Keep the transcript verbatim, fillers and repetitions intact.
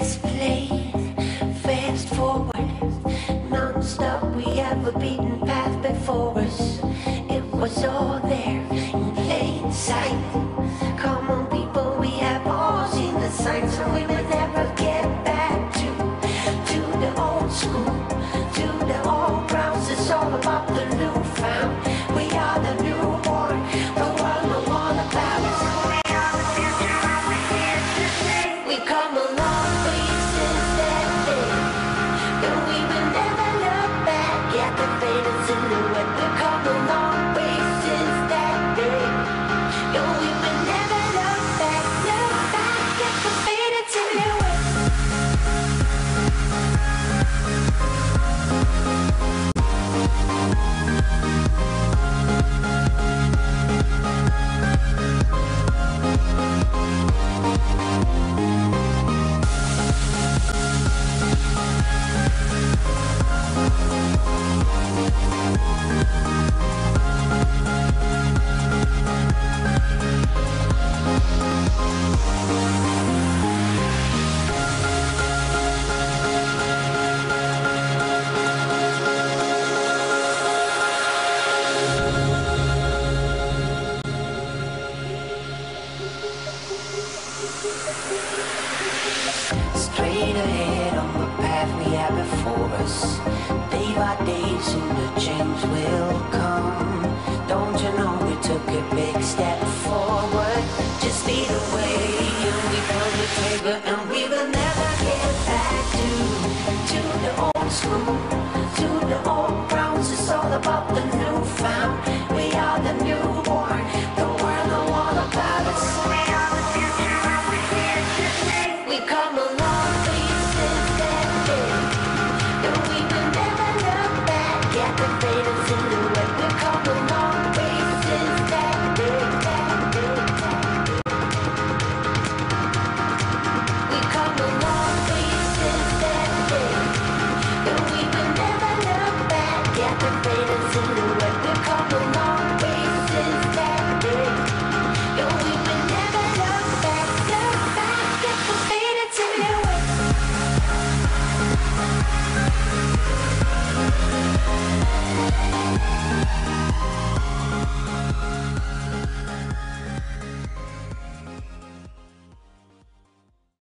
just played fast forward, non-stop. We have a beaten path before us. It was all there in plain sight. Come on, people, we have all seen the signs, and we will never get back to to the old school, to the old grounds. It's all about the new found. We are the newborn, the world no more about us. We are the future, and we're here to stay. We come a long way since that day, and we will never look back at the faded silhouette. We come a long way since that day, and we will never look back, look back at the faded silhouette. Straight ahead on the path we have before us. Day by day, soon the change will come. Don't you know we took a big step forward? Just lead the way, and we pulled the trigger, and we will never get back to to the old school, to the old grounds. It's all about the new found.